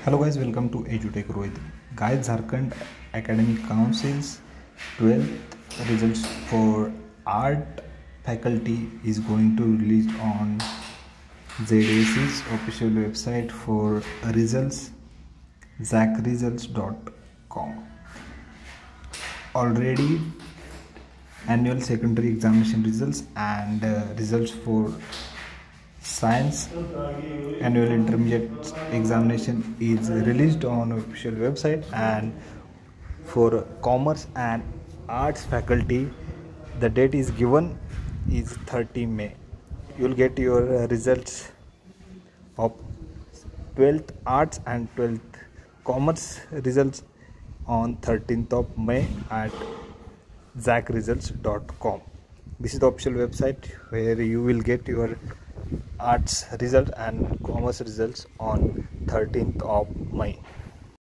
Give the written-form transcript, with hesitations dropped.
Hello guys, welcome to EduTech Rohit. Guys, Jharkhand Academic Council's 12th results for art faculty is going to release on ZAC's official website for results, jacresults.com. Already annual secondary examination results and results for science annual intermediate examination is released on official website, and for commerce and arts faculty the date is given is 30 May. You will get your results of 12th arts and 12th commerce results on 13th of May at jacresults.com. This is the official website where you will get your arts result and commerce results on 13th of May.